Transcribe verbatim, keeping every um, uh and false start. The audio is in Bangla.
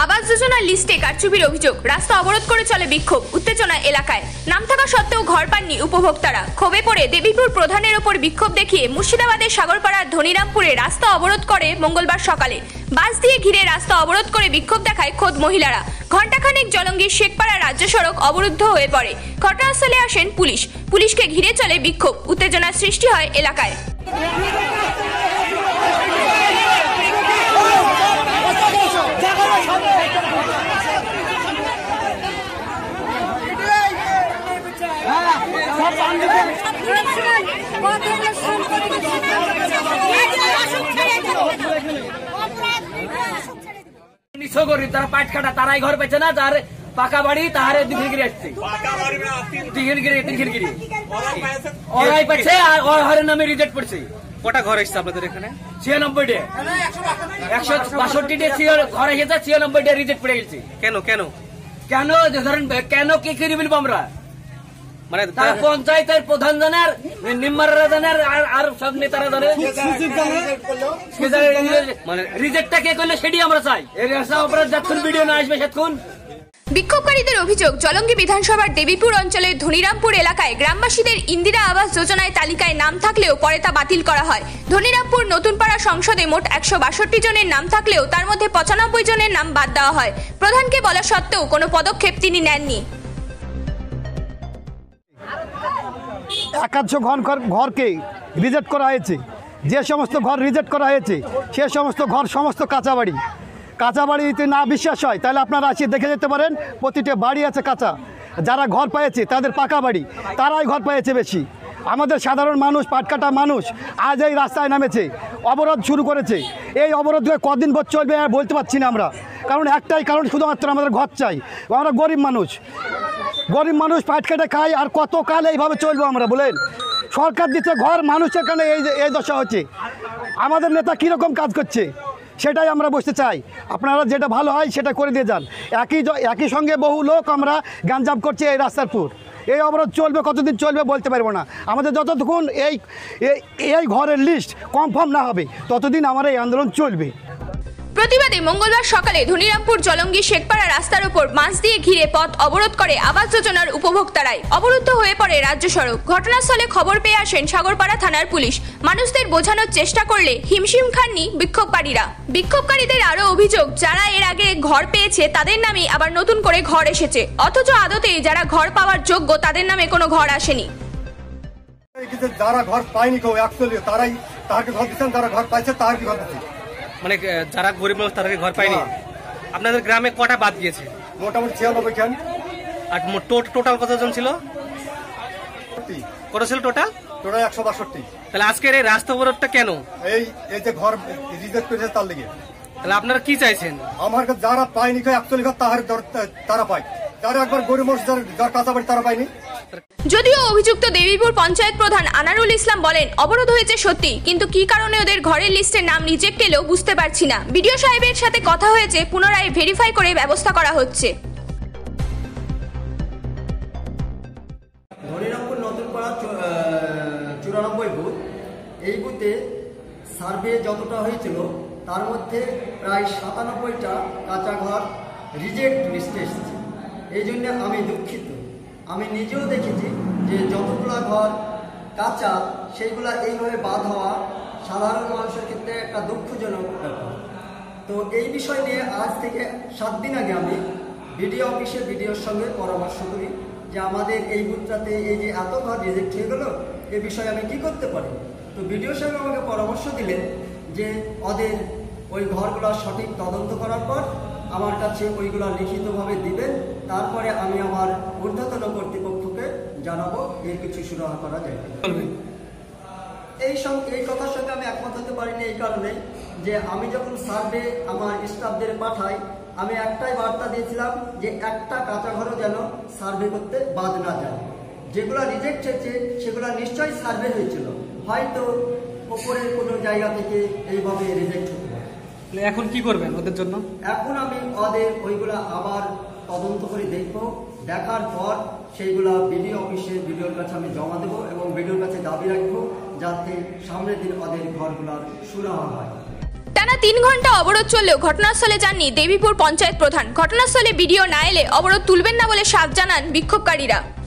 আবাস যোজনার লিস্টে কারচুপির অভিযোগ, রাস্তা অবরোধ করে চলে বিক্ষোভ, উত্তেজনা এলাকায়। নাম থাকা সত্ত্বেও ঘর পাননি উপভোক্তারা। ক্ষোভে পড়ে দেবীপুর প্রধানের ওপর বিক্ষোভ দেখিয়ে মুর্শিদাবাদের সাগরপাড়ার ধনিরামপুরে রাস্তা অবরোধ করে মঙ্গলবার সকালে। বাস দিয়ে ঘিরে রাস্তা অবরোধ করে বিক্ষোভ দেখায় খোদ মহিলারা। ঘণ্টাখানেক জলঙ্গির শেখপাড়া রাজ্য সড়ক অবরুদ্ধ হয়ে পড়ে। ঘটনাস্থলে আসেন পুলিশ। পুলিশকে ঘিরে চলে বিক্ষোভ, উত্তেজনার সৃষ্টি হয় এলাকায়। তারা পাট কাটা, তারাই ঘর পেয়েছে না, যার পাকা বাড়ি তাহারে দিঘিরগিরি আসছে, দিঘিরগিরি দিঘিরগিরি ওরাই পেয়েছে আর ওর ঘরের নামে রিজেক্ট পড়ছে। কটা ঘর এসছে আপনাদের এখানে? ছিয়ানব্বইটা, একশো বাষট্টিটা ঘর এসেছে, ছিয়ানব্বইটা রিজেক্ট পড়ে গেছে। কেন কেন কেন ধরেন কেন কি করে বলবো আমরা? মানে তার পঞ্চায়েতের প্রধান জানার, নিম্মারা জানার, আর সব নেতারা জানে, মানে রিজেক্টটা কে করলে সেটি আমরা চাই। এর অপরাধ যতক্ষণ ভিডিও না আসবে সেতক্ষণ। বিক্ষোভকারীদের অভিযোগ, জলঙ্গি বিধানসভার দেবীপুর অঞ্চলের ধনিরামপুর এলাকায় গ্রামবাসীদের ইন্দিরা আবাস যোজনায় তালিকায় নাম থাকলেও পরে তা বাতিল করা হয়। ধনিরামপুর নতুনপাড়া সংসদে মোট একশো বাষট্টি জনের নাম থাকলেও তার মধ্যে পঁচানব্বই জনের নাম বাদ দেওয়া হয়। প্রধানকে বলা সত্ত্বেও কোনো পদক্ষেপ তিনি নেননি। একাংশ ঘর ঘরকে রিজেক্ট করা হয়েছে। যে সমস্ত ঘর রিজেক্ট করা হয়েছে সে সমস্ত ঘর সমস্ত কাঁচা বাড়ি। কাঁচা বাড়িতে না বিশ্বাস হয় তাহলে আপনারা আসি দেখে যেতে পারেন, প্রতিটা বাড়ি আছে কাঁচা। যারা ঘর পেয়েছে তাদের পাকা বাড়ি, তারাই ঘর পেয়েছে বেশি। আমাদের সাধারণ মানুষ, পাটকাটা মানুষ আজ এই রাস্তায় নামেছে, অবরোধ শুরু করেছে। এই অবরোধ কদিন বছর চলবে বলতে পারছি না আমরা, কারণ একটাই কারণ, শুধুমাত্র আমাদের ঘর চাই। আমরা গরিব মানুষ, গরিব মানুষ পাট কেটে খাই, আর কত কাল এইভাবে চলবো আমরা বলেন? সরকার দিচ্ছে ঘর, মানুষের কারণে এই এই দশা হচ্ছে। আমাদের নেতা কীরকম কাজ করছে সেটাই আমরা বুঝতে চাই। আপনারা যেটা ভালো হয় সেটা করে দিয়ে যান। একই একই সঙ্গে বহু লোক আমরা গাঞ্জাম করছি এই রাস্তার পুর। এই অবরোধ চলবে, কতদিন চলবে বলতে পারবো না। আমাদের যতক্ষণ এই এই ঘরের লিস্ট কনফার্ম না হবে ততদিন আমার এই আন্দোলন চলবে। প্রতিবাদে মঙ্গলবার সকালে ধনিরামপুর জলঙ্গি শেখপাড়া রাস্তার উপর মাছ দিয়ে ঘিরে পথ অবরোধ করে আবাস যোজনার উপভোক্তারাই। অবরুদ্ধ হয়ে পড়ে রাজ্য সড়ক। ঘটনাস্থলে খবর পেয়ে আসেন সাগরপাড়া থানার পুলিশ। মানুষদের বোঝানোর চেষ্টা করলে হিমশিম খাননি বিক্ষোভকারীরা। বিক্ষোভকারীদের আরও অভিযোগ, যারা এর আগে ঘর পেয়েছে তাদের নামে আবার নতুন করে ঘর এসেছে, অথচ আদতে যারা ঘর পাওয়ার যোগ্য তাদের নামে কোনো ঘর আসেনি। যারা ঘর পায়নি কেউ অ্যাকচুয়ালি তারাই তাকে ঘর দিচ্ছেন, যারা ঘর পাইছে তার ঘর দিচ্ছে। মানে যারা গরিব মানুষ তাদেরকে ঘর পায়নি। আপনাদের গ্রামে কটা বাদ গিয়েছে? মোটামুটি ছিয়ানব্বই খান। আর টোটাল কতজন ছিল? কত ছিল টোটাল? টোটাল একশো বাষট্টি। তাহলে আজকের এই রাস্তা অবরোধটা কেন? এই এই যে ঘর রিজেক্ট করেছে তার লেগে। তাহলে আপনারা কি চাইছেন? আমার যারা পায়নি অ্যাকচুয়ালি তাহার তারা পায়, যারা একবার গরিব মানুষ যার কাঁচা বাড়ি তারা পায়নি। যদিও অভিযুক্ত দেবীপুর পঞ্চায়েত প্রধান আনারুল ইসলাম বলেন, অবরোধ হয়েছে সত্যি, কিন্তু কি কারণে ওদের ঘরের লিস্টে নাম রিজেক্ট এলেও বুঝতে পারছি না। বিডিও সাহেবের সাথে কথা হয়েছে, পুনরায় ভেরিফাই করে ব্যবস্থা করা হচ্ছে। ধনিরামপুর নতুনপাড়া চুরানব্বই বুথ, এই বুথে সার্ভে যতটা হয়েছিল তার মধ্যে প্রায় সাতানব্বইটা কাঁচা ঘর রিজেক্ট লিস্টে এসেছে। এই জন্য আমি দুঃখিত। আমি নিজেও দেখেছি যে যতগুলা ঘর কাঁচা সেইগুলা এইভাবে বাদ হওয়া সাধারণ মানুষের ক্ষেত্রে একটা দুঃখজনক ব্যাপার। তো এই বিষয় নিয়ে আজ থেকে সাত দিন আগে আমি বিডিও অফিসে বিডিওর সঙ্গে পরামর্শ করি যে আমাদের এই বুথটাতে এই যে এত ঘর রিজেক্ট হয়ে গেল, এ বিষয়ে আমি কি করতে পারি। তো বিডিও সাহেব আমাকে পরামর্শ দিলেন যে ওদের ওই ঘরগুলো সঠিক তদন্ত করার পর আমার কাছে ওইগুলো লিখিতভাবে দিবেন, তারপরে আমি আমার ঊর্ধ্বতন কর্তৃপক্ষকে জানাবো এর কিছু সুরাহা করা যায়। এই সঙ্গে এই কথার সঙ্গে আমি একমত হতে পারিনি এই কারণে যে আমি যখন সার্ভে আমার স্টাফদের পাঠাই, আমি একটাই বার্তা দিয়েছিলাম যে একটা কাঁচা ঘরও যেন সার্ভে করতে বাদ না যায়। যেগুলো রিজেক্ট হয়েছে সেগুলো নিশ্চয়ই সার্ভে হয়েছিল, হয়তো ওপরের কোনো জায়গা থেকে এইভাবে রিজেক্ট হতে পারে। এখন কি করবেন ওদের জন্য? এখন আমি ওদের ওইগুলা আবার তদন্ত করে দেখবো, দেখার পর সেইগুলা বিডিও অফিসে বিডিওর কাছে আমি জমা দেবো এবং বিডিওর কাছে দাবি রাখবো যাতে সামনের দিন ওদের ঘরগুলার সুরাহা হয়। টানা তিন ঘন্টা অবরোধ চললেও ঘটনাস্থলে যাননি দেবীপুর পঞ্চায়েত প্রধান। ঘটনাস্থলে বিডিও না এলে অবরোধ তুলবেন না বলে সাফ জানান বিক্ষোভকারীরা।